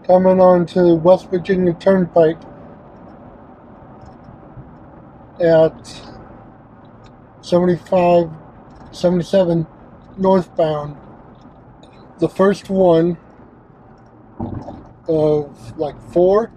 coming on to West Virginia Turnpike at 77 northbound. The first one of like 4.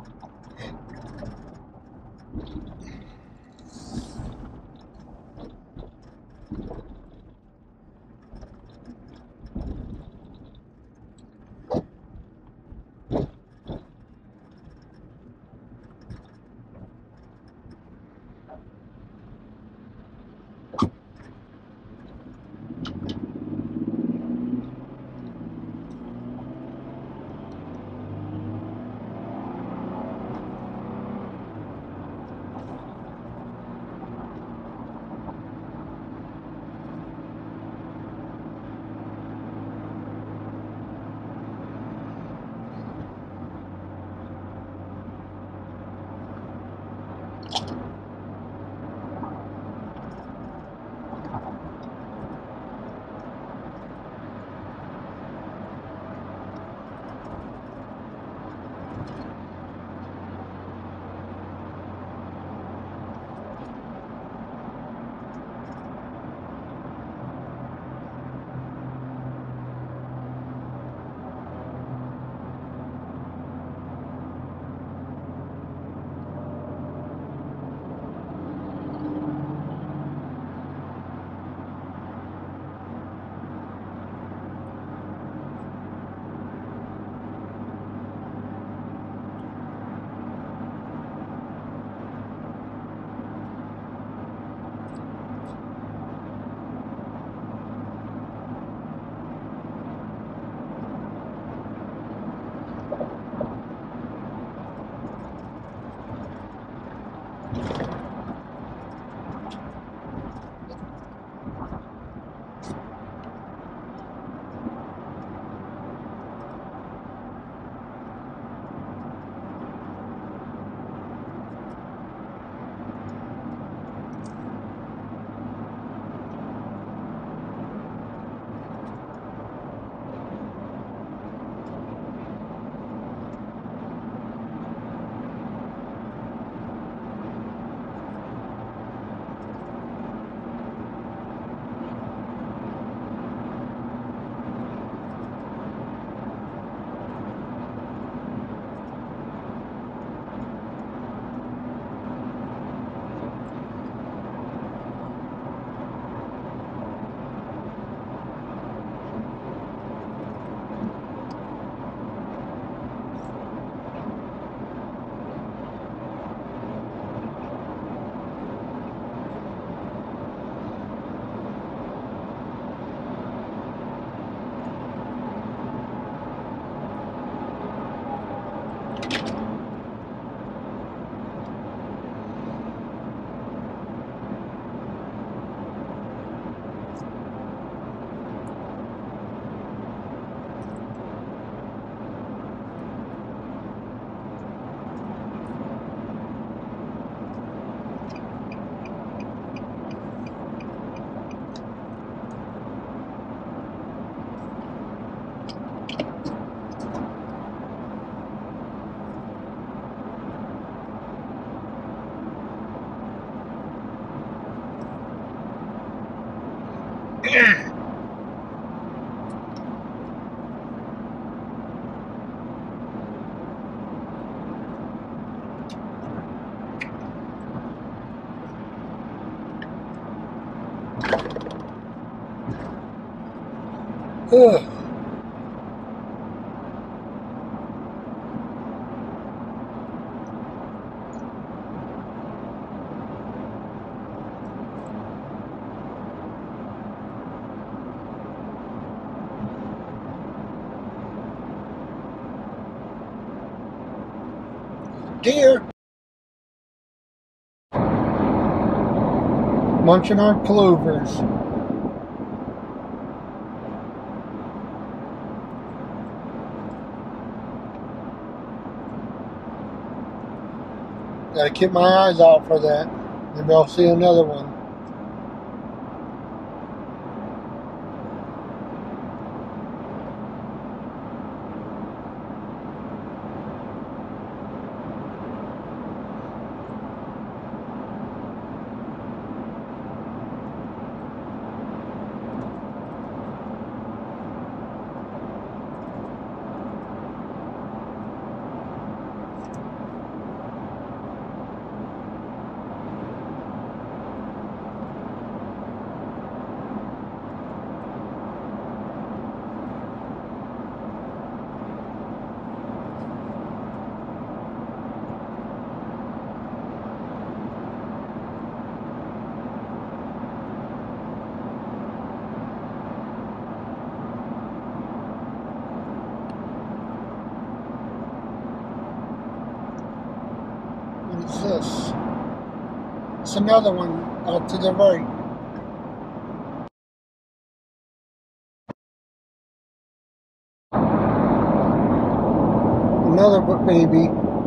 Ugh. Deer munching on clovers. Gotta keep my eyes out for that. Maybe I'll see another one. Yes. It's another one to the right. Another baby.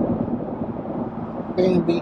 Baby.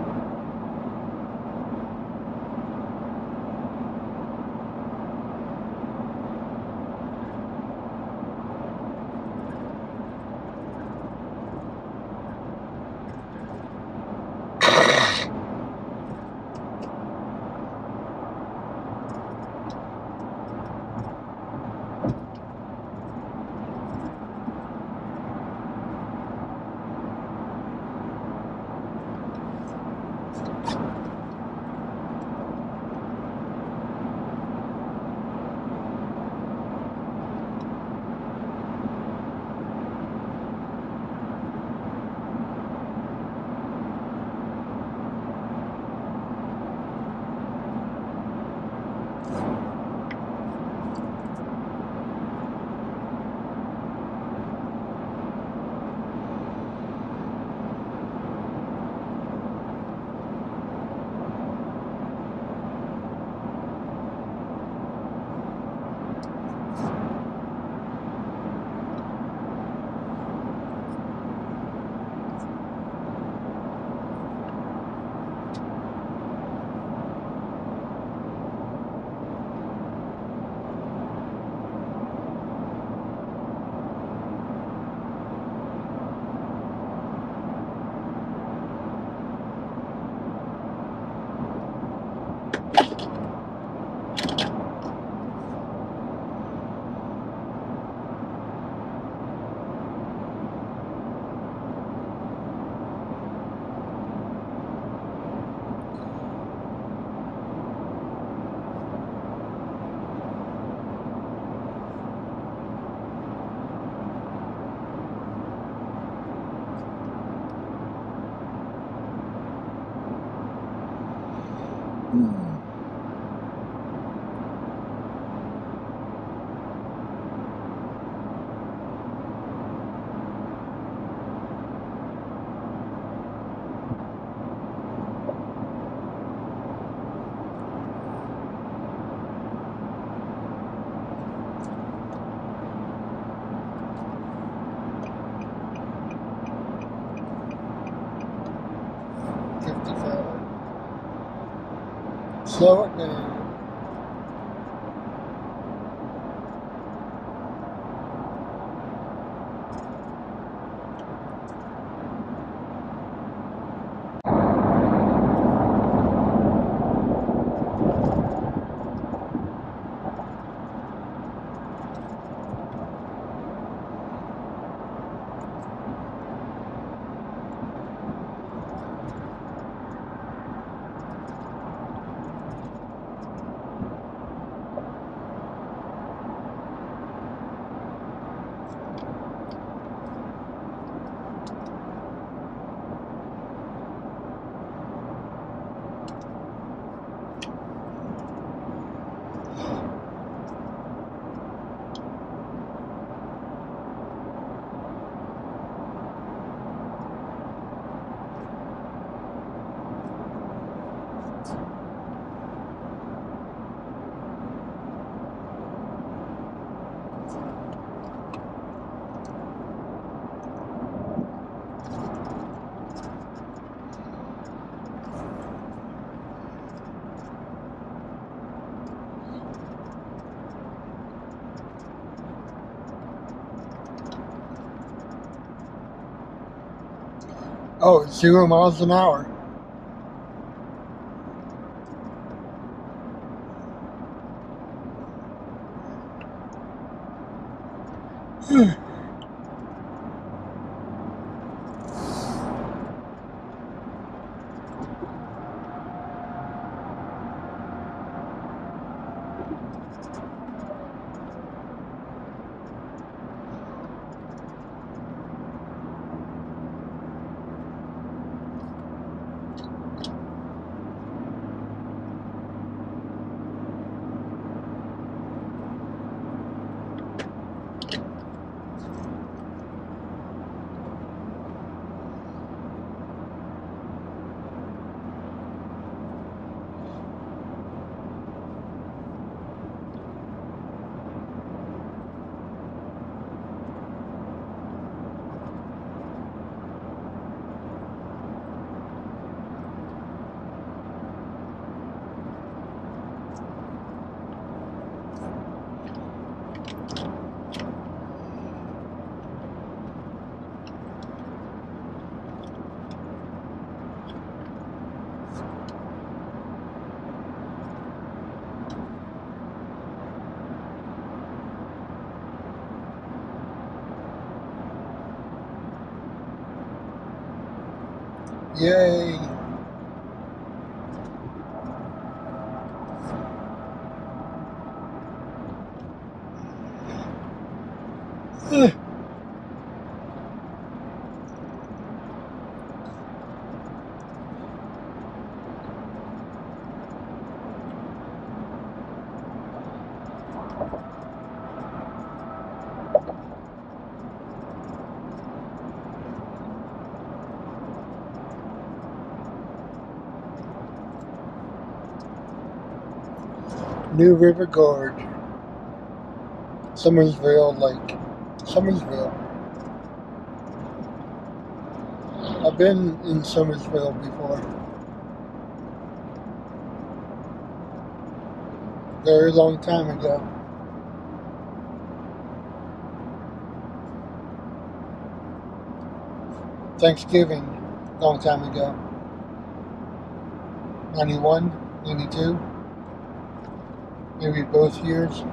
Slow it down. Oh, it's 0 miles an hour. Yay! New River Gorge, Summersville Lake, Summersville. I've been in Summersville before. Very long time ago. Thanksgiving, long time ago. 91, 92, maybe both years.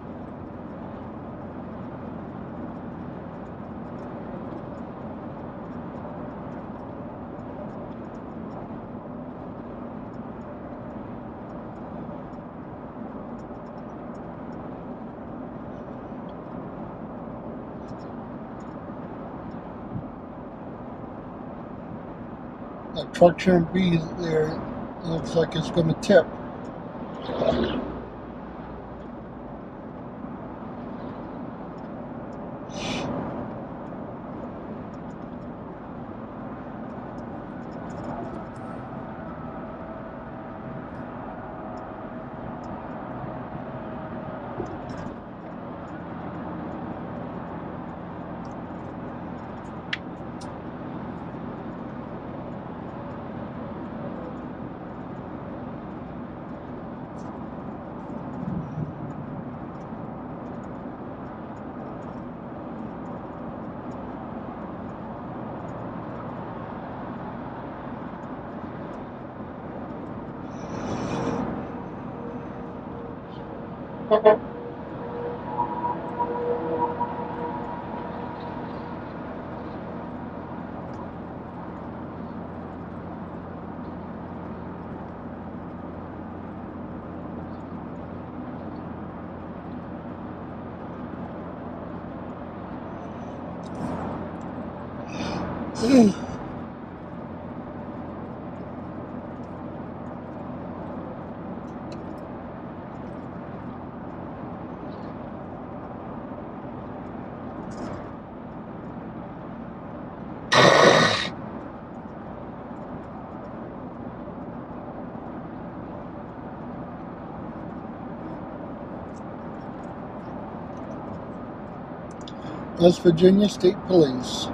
That truck shouldn't be there. It looks like it's going to tip. West Virginia State Police.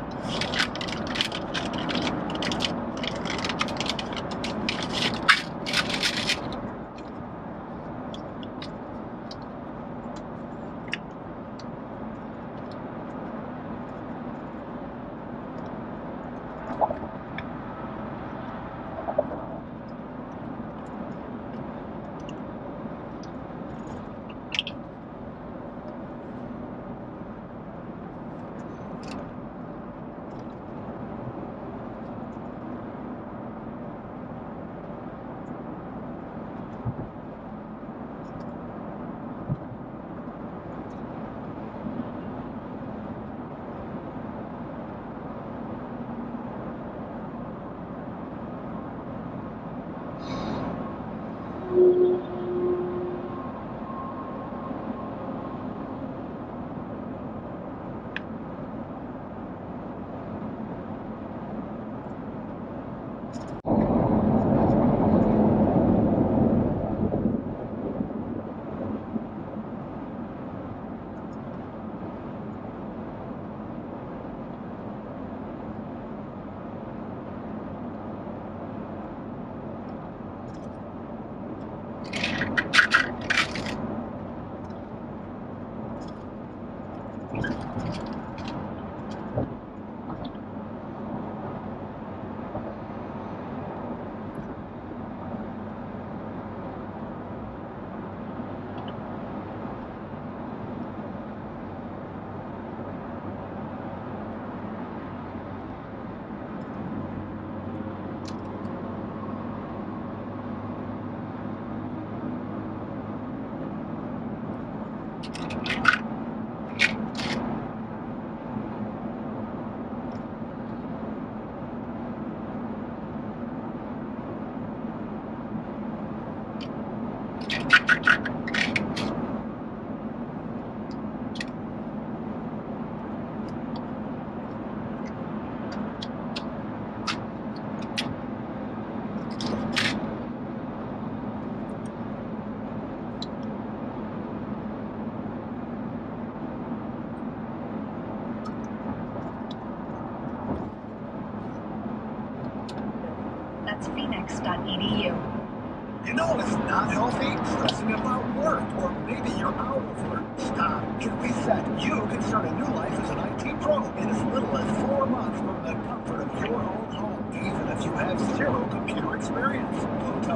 That's phoenix.edu. You know it's not healthy? Stressing about work, or maybe you're out of work. Stop. Get reset. You can start a new life as an IT pro in as little as 4 months from the comfort of your own home, even if you have zero computer experience. Go to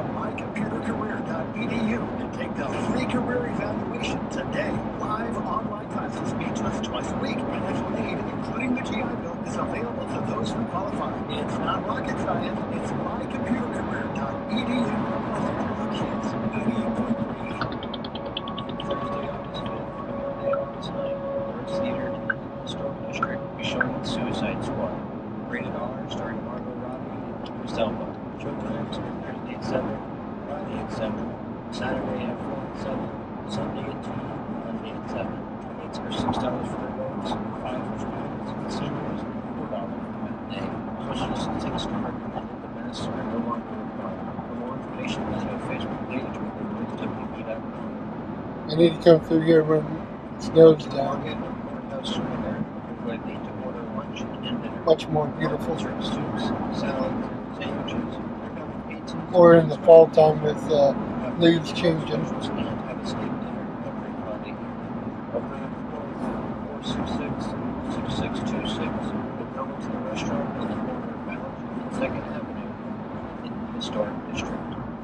mycomputercareer.edu and take the free career evaluation today. Live online classes meet just twice a week. Financial aid, including the GI Bill, is available to those who qualify. It's not rocket science. It's mycomputercareer.edu. Kids, 88.3. Thursday, August 5th, Memorial Day, August 9th, Lawrence Theater in the Historic District, we showing Suicide Squad. Rated R, starring Margot Robbie and Idris Elba. Showtimes are Thursday at 7, Friday at 7, Saturday at 4 and 7, Sunday at 2, Monday at 7. Tickets are $6 for adults, $5 for students and seniors, and $4 for matinee. Specials to take a start, and the masks are no longer required. For more information, visit our Facebook page or www.wv.com. I need to come through here when it snows down. Much more beautiful. Or in the fall time with leaves changing. Historic District.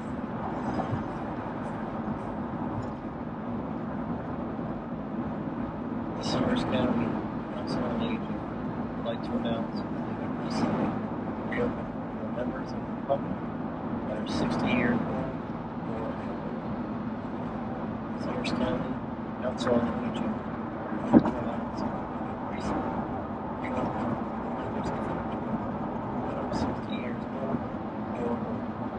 The Summers County Council on Aging would like to announce that they have recently reopened for members of the public that are 60 years old or older. Summers County Council on Aging would like to announce that they have recently reopened for members of the public that are 60 years old or older.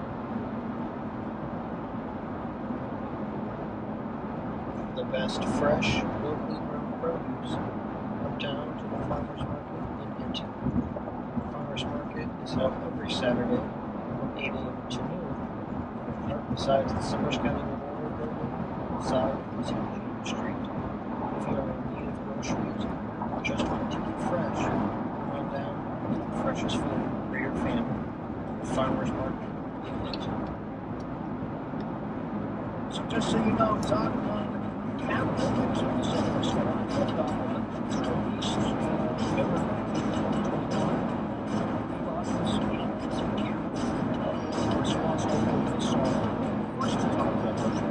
The best fresh, locally grown produce. Come down to the Farmers Market in Hinton. The Farmers Market is held every Saturday from 8 a.m. to noon. The park besides the Summers County Memorial Building, south of 2nd Street. If you are in need of groceries or just want to keep fresh, come on down purchased for the greater family, the farmer's market. So just so you know, Doc, cattle holdings are the same as for on hot dog run to the east. Remember 1921? We lost the Swede some cattle. Responsible for this first to talk about those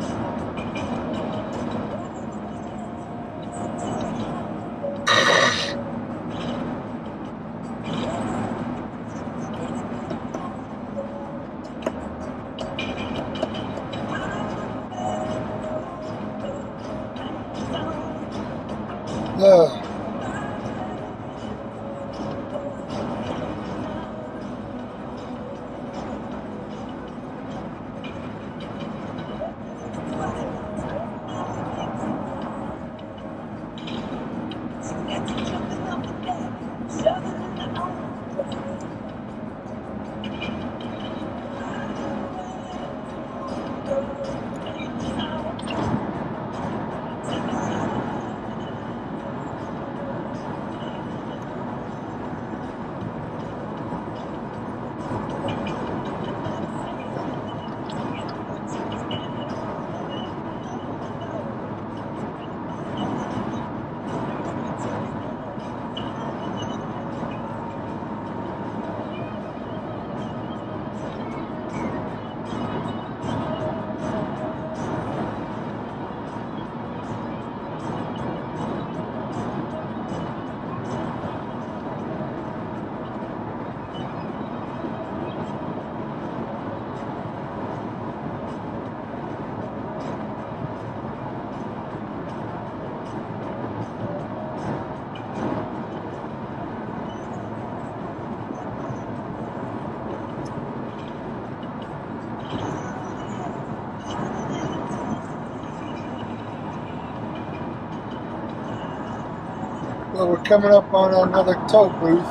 Well, we're coming up on another tow booth.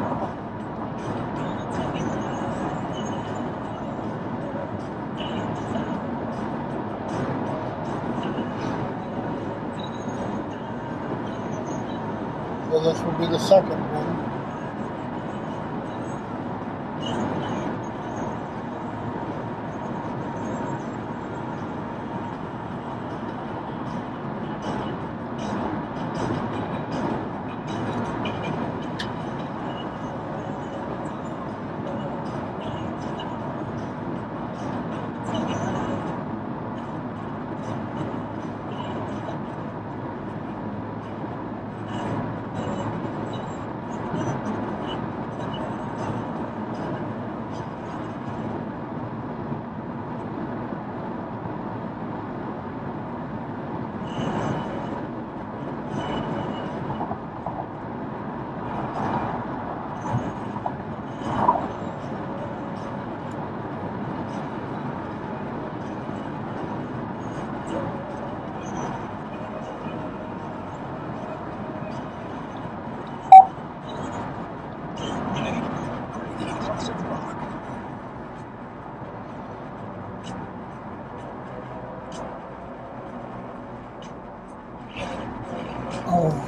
So this will be the second one. Oh.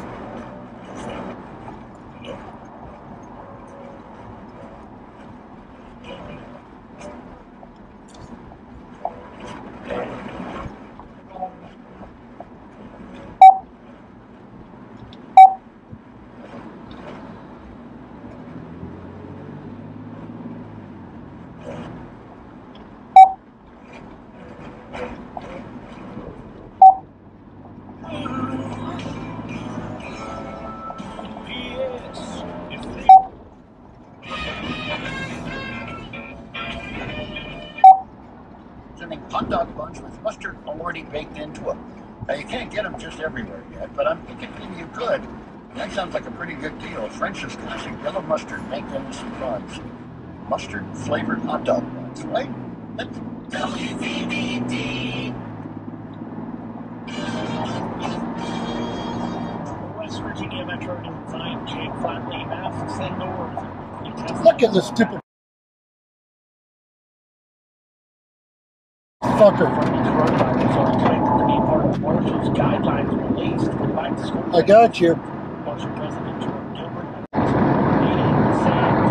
Hot dog buns with mustard already baked into them. Now you can't get them just everywhere yet, but I'm thinking maybe you could. And that sounds like a pretty good deal. French's classic yellow mustard baked into some buns. Mustard flavored hot dog buns, right? That's WVBD. West Virginia Metro Design Jake Flatley masks and doors. Look at this stupid fucker. I got you. President George Gilbert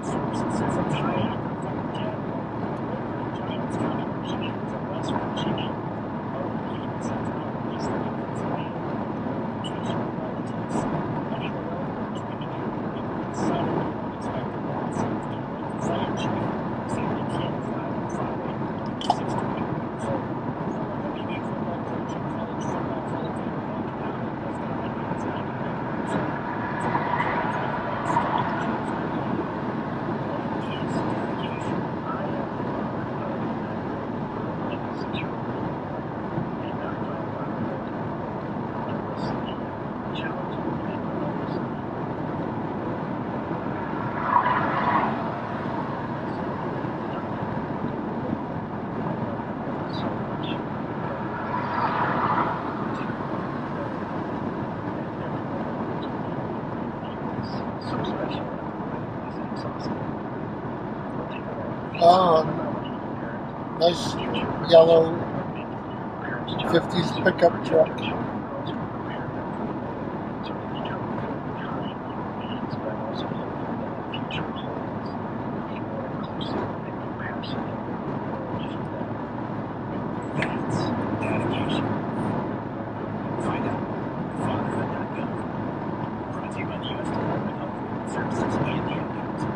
Sources says a kayaker found dead in Giants County, Virginia. It's in West Virginia. Police have released the victim's name, location, and relatives. National Health Board tweeted out Saturday unexpected loss. The local fire chief said the kid died on Friday, 68 years old. Former WB football coach and college football Hall of Famer Buck Allen was died at his 99 years old. Nice yellow 50s pickup truck. Find out fatherhood.gov. Brought to you by the U.S. Department of Health and Human Services and the Ad Council.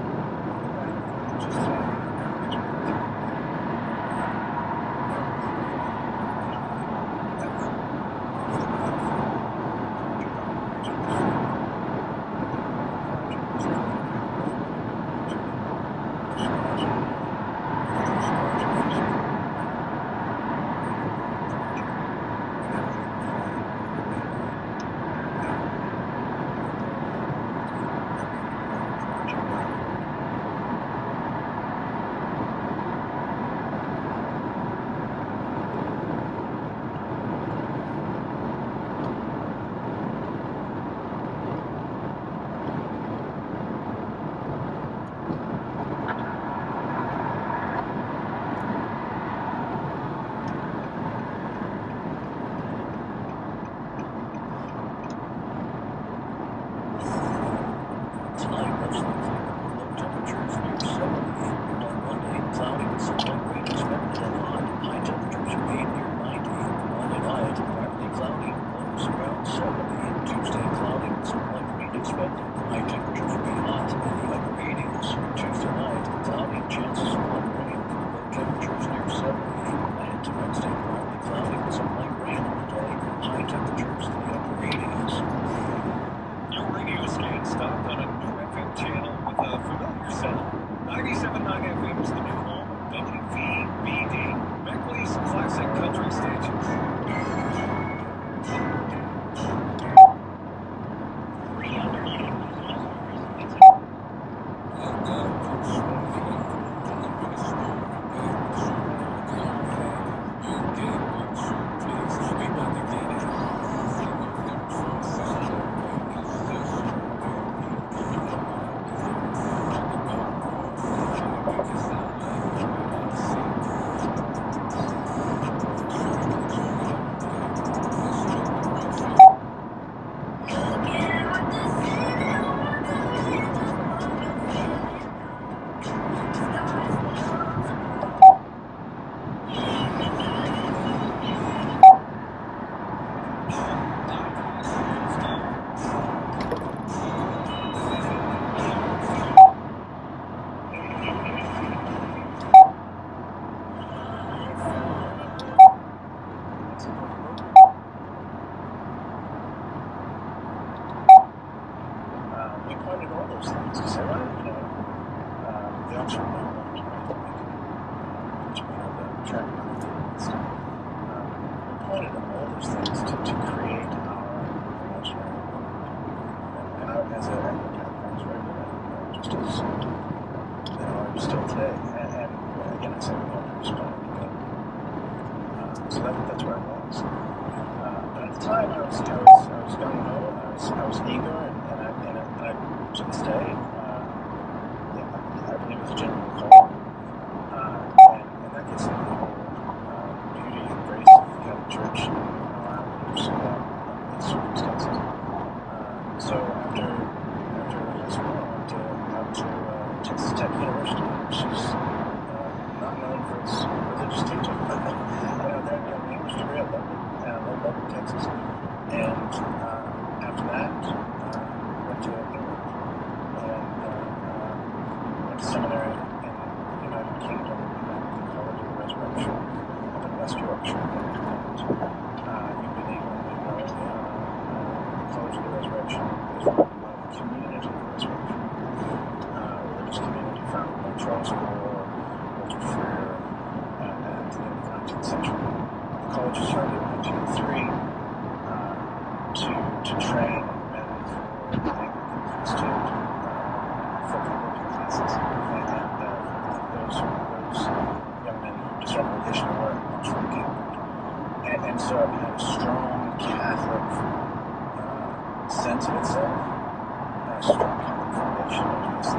Stopped on a new FM channel with a familiar sound. 97.9 FM is the new home of WVBD, Barkley's classic country stations. We pointed all those things. He said, well, you know, the officer might want to which we have the track record and stuff. We pointed at all those things to create our promotional and as a campaign right now, just as they are still today. And again, I said we want to respond. So that's where I was. But at the time, I was gung ho, I was eager, and I to this day, I believe it's a genuine call, and that gets into the whole beauty and grace of the Catholic Church under these circumstances. So after high school, I went to university. She's not known for its religious teaching, but the English degree, I loved it. And I loved Texas. And after that, went to England and went to seminary in the United Kingdom at the College of the Resurrection up in West Yorkshire. And you've been able to know College of the Resurrection is run by the Community of the Resurrection, religious community founded by Charles Moore, Walter Freer, at the end of the 19th century. The college was started in 1903 to train men for the Anglican priesthood for converting classes, and those young men who discerned vocation were much from Cambridge, and so it had a strong Catholic sense of itself, a strong Catholic foundation, obviously,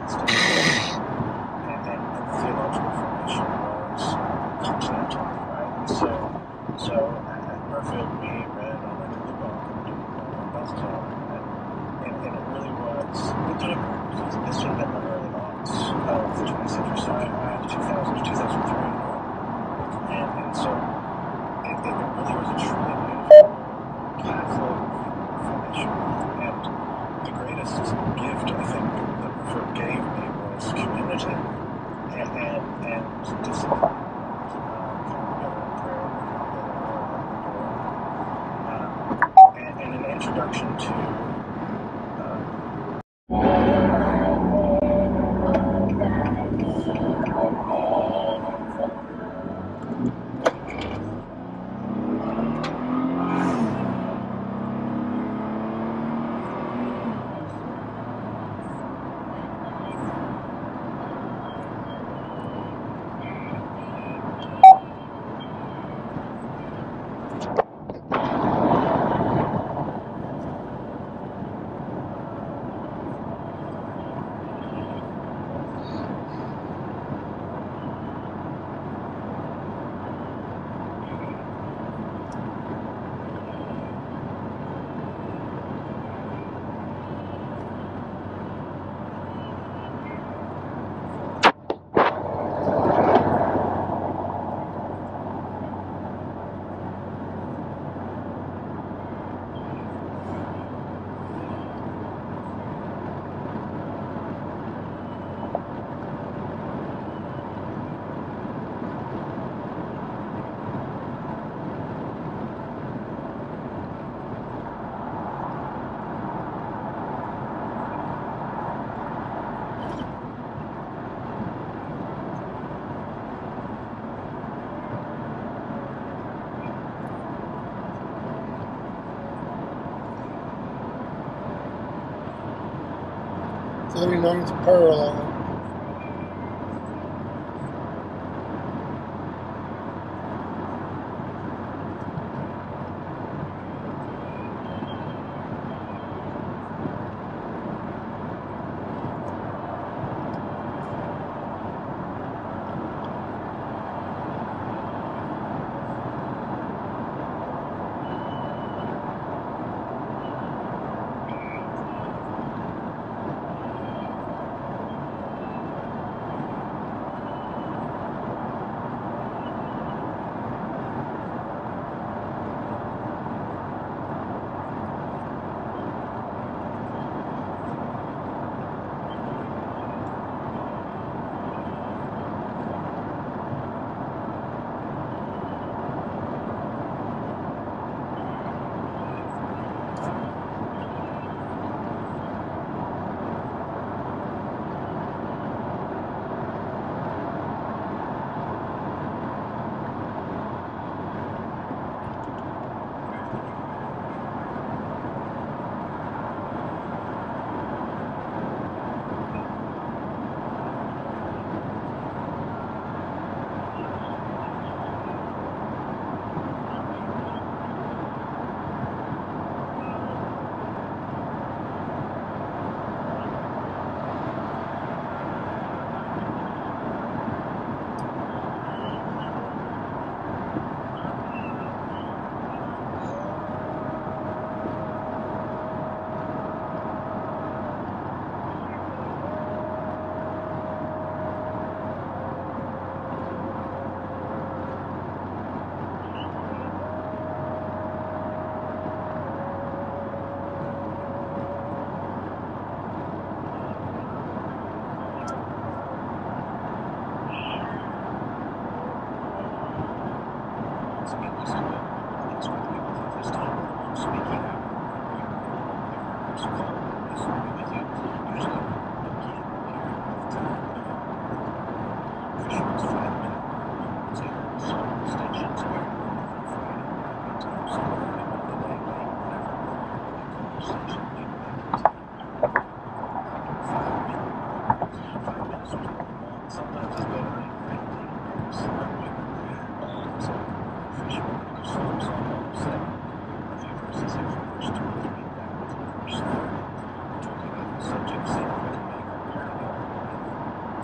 and the theological formation was continental, right? And so at Murfield we read all the Lubbock and Bethel, and it really was good time. This would have been the early aughts of the 20th century, so I had 2000 to 2003, and so it really was a truly beautiful Catholic formation, and the greatest gift I think that Murfield gave me was community and discipline. And an introduction to '39's parallel.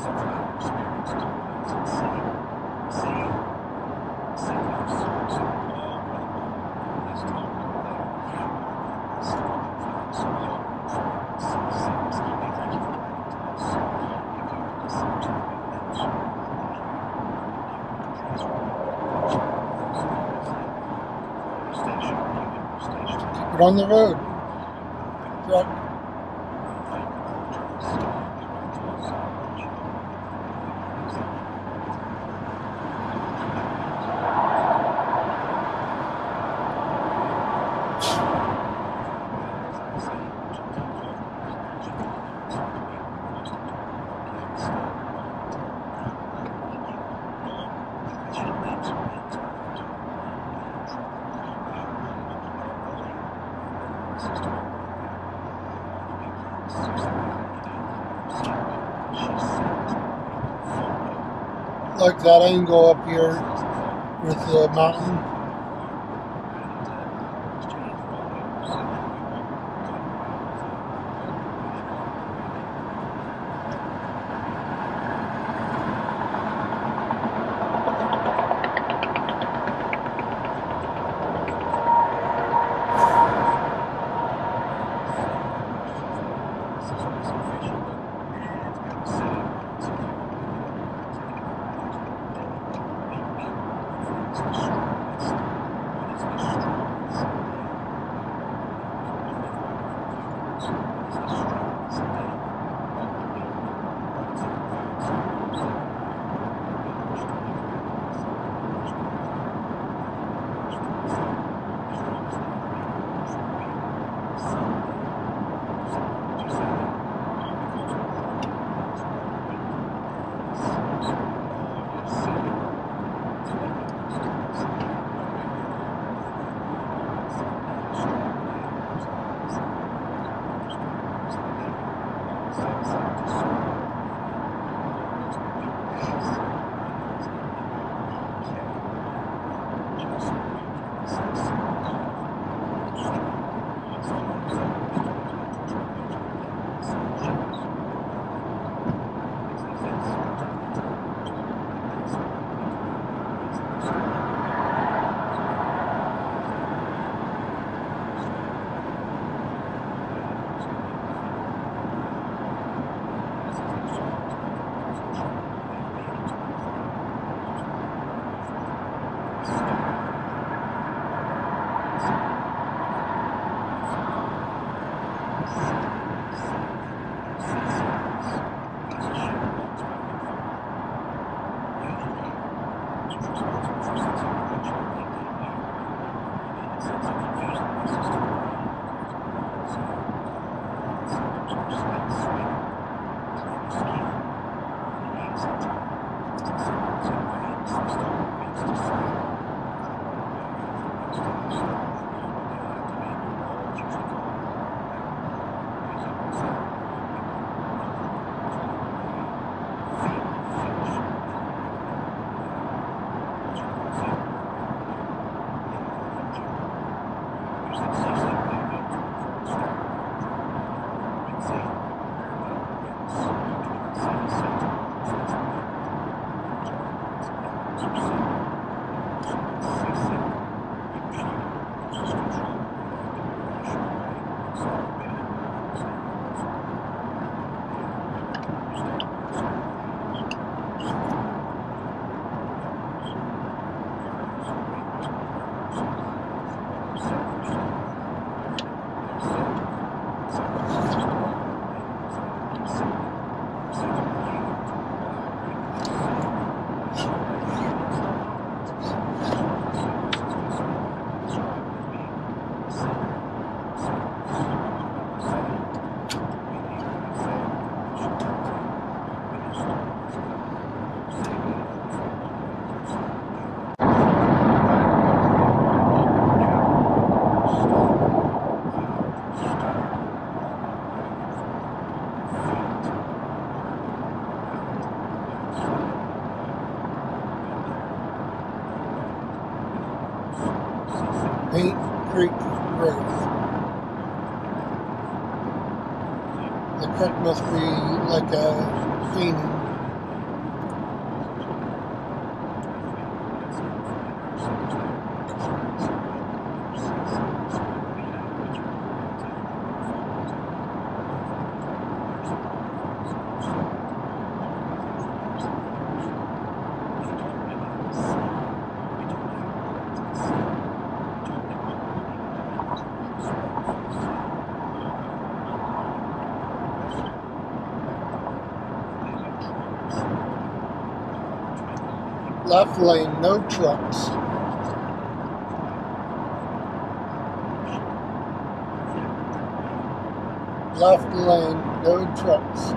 Some of our experience is insane. See? Sickness. Let's talk later. So, hey, thank you for writing to us. If you are listening to the news, Get on the road. Truck. Like that angle up here with the mountain. Paint Creek Road. The creek must be like a painting. Left lane, no trucks. Left lane, no trucks.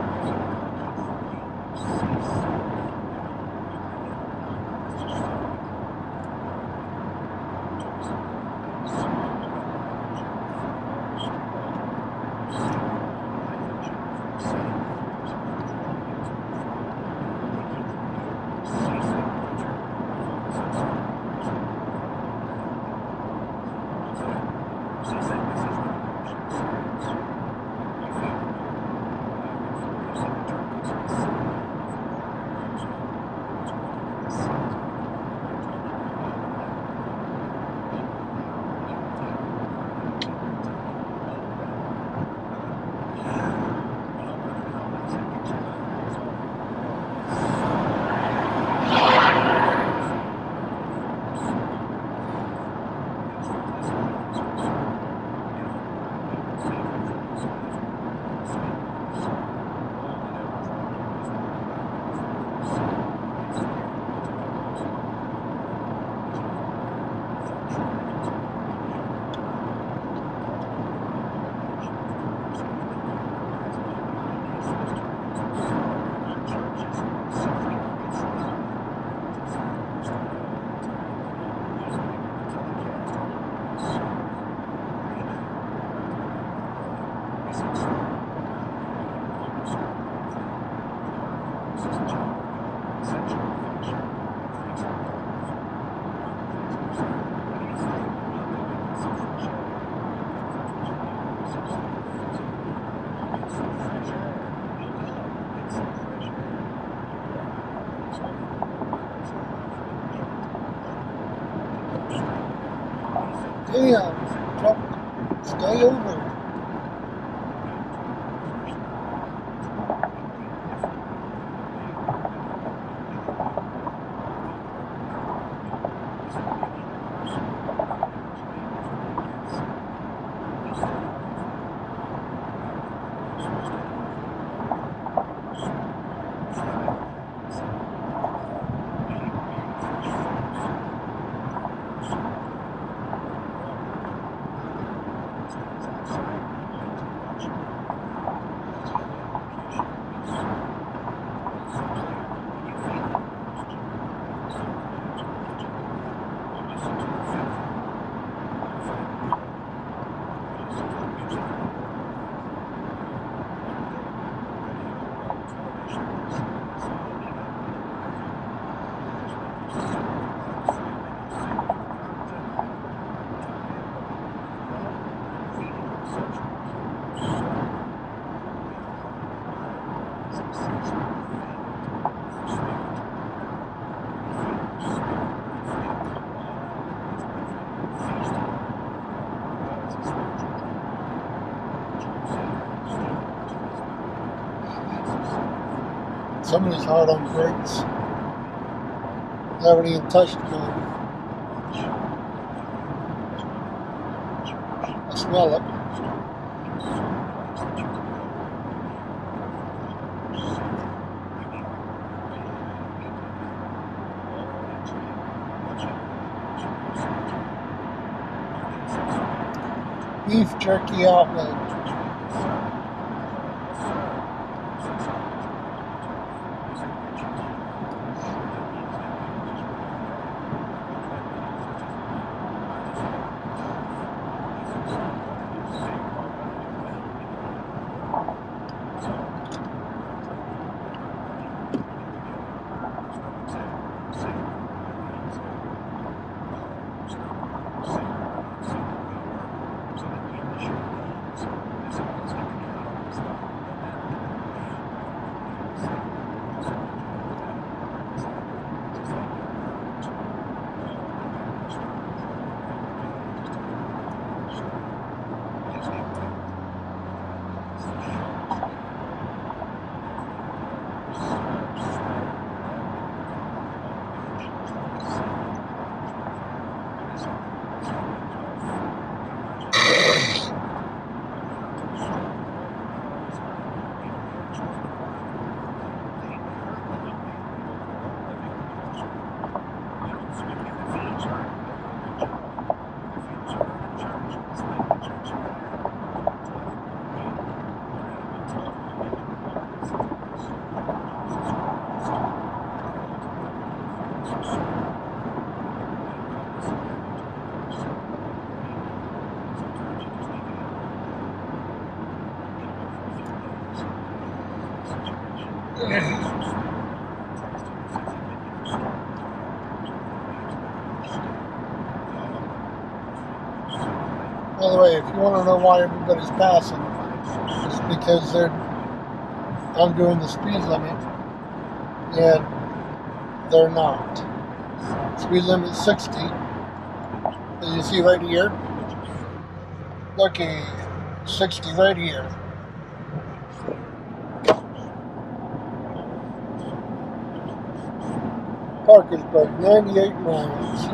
Damn, truck, stay over. Somebody's hard on brakes. Haven't even touched mine. I smell it. Beef jerky outlet. the way, if you want to know why everybody's passing, it's because I'm doing the speed limit, and they're not. Speed limit 60. As you see right here, looky, 60 right here. Parkersburg, 98 miles.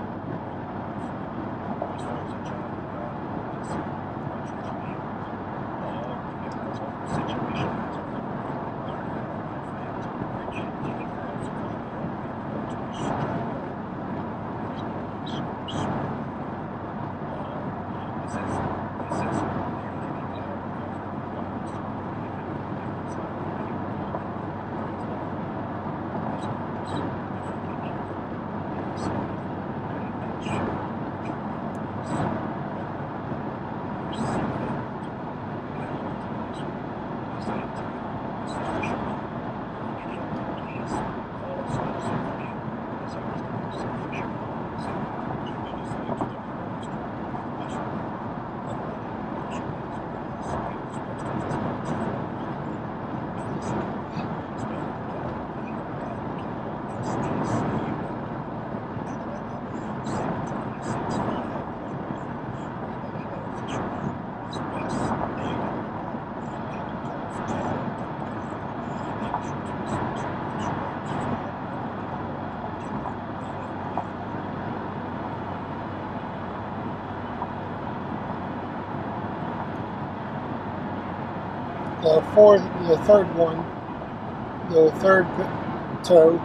The third one, the third toe,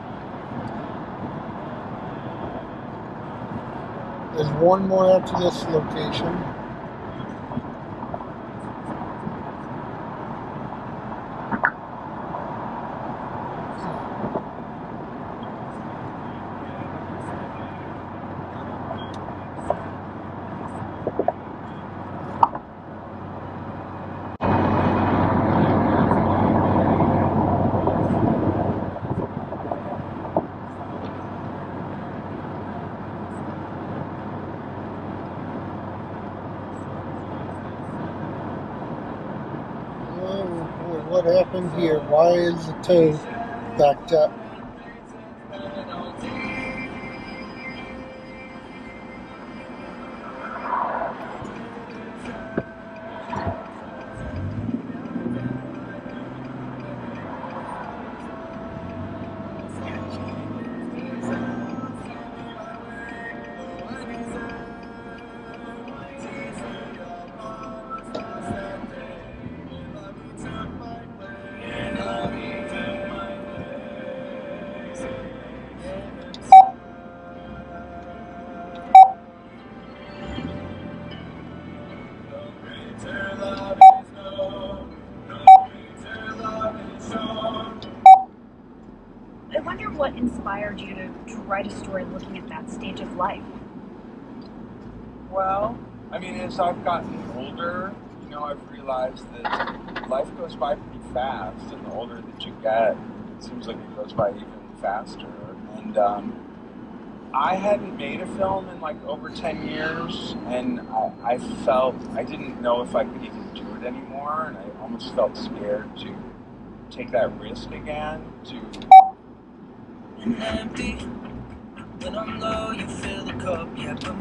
there's one more after this location. What happened here? Why is the toe backed up? I wonder what inspired you to write a story looking at that stage of life. Well, I mean, as I've gotten older, I've realized that life goes by pretty fast, and the older that you get, it seems like it goes by even faster. And I hadn't made a film in like over 10 years, and I felt I didn't know if I could even do it anymore, and I almost felt scared to take that risk again. When empty, when I'm low, you fill the cup, yeah, but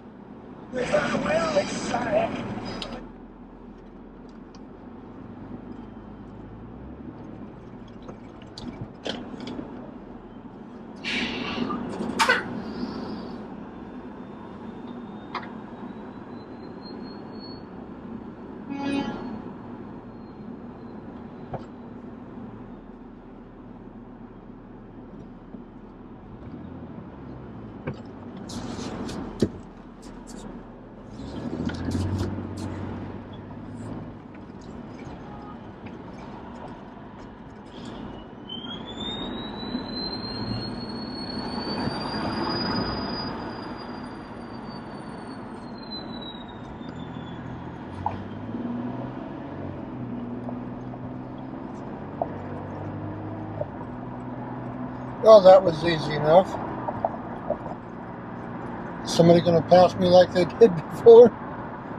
Well, that was easy enough. Somebody gonna pass me like they did before?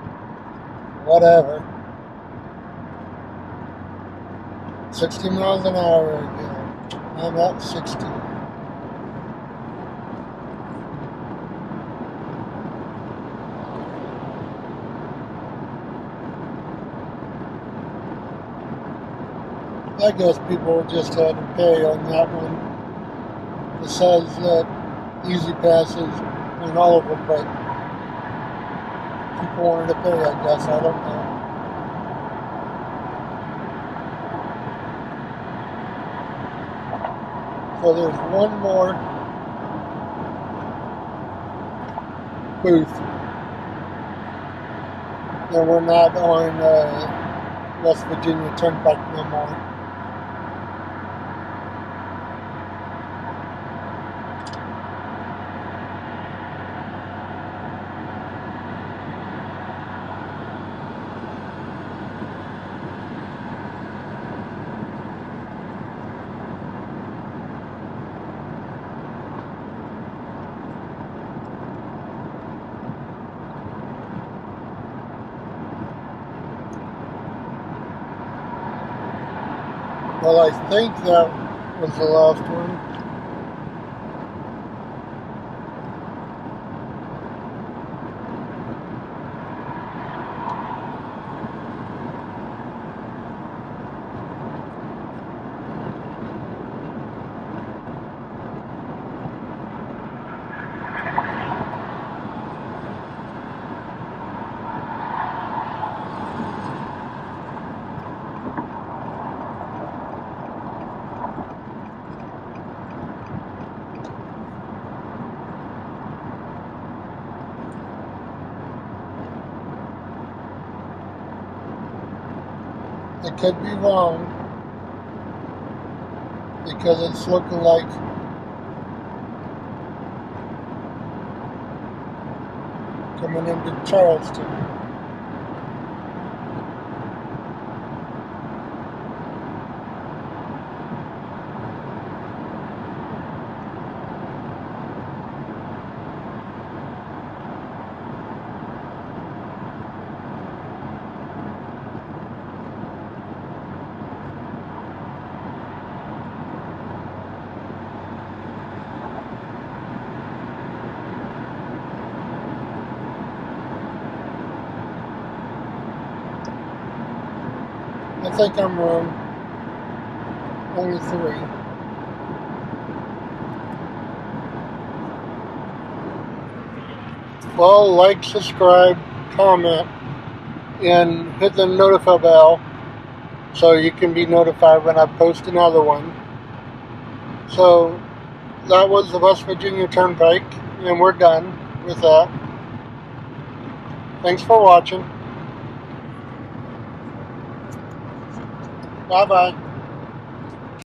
whatever. 60 miles an hour again. I'm at 60. I guess people just had to pay on that one. It says that Easy Passes on all of them, but people wanted to pay, I guess. I don't know. So there's one more booth. And we're not on West Virginia Turnpike no more. Well, I think that was the last one. I could be wrong because it's looking like coming into Charleston. I think I'm wrong. Only 3. Well, like, subscribe, comment, and hit the notify bell so you can be notified when I post another one. So that was the West Virginia Turnpike, and we're done with that. Thanks for watching. Bye-bye.